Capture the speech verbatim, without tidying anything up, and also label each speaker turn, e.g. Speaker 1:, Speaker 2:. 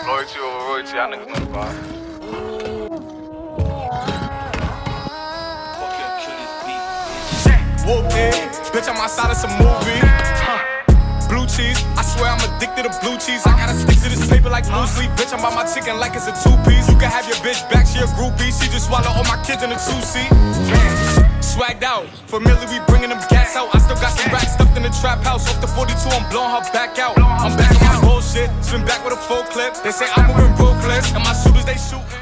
Speaker 1: Loyalty over royalty, y'all niggas know the vibe.
Speaker 2: Whoop it, bitch, I'm outside of some movie. Blue cheese, I swear I'm addicted to blue cheese. I gotta stick to this paper like blue sleep. Bitch, I'm by my chicken like it's a two-piece. You can have your bitch back, she a groupie. She just swallow all my kids in a two-seat. Swagged out, familiar, we bringing them gas out. I still got some racks stuffed in the trap house. Off the forty-two, I'm blowing her back out. I'm back on my bullshit, spin back with a full clip. They say I'm moving ruthless, and my shooters, they shooting.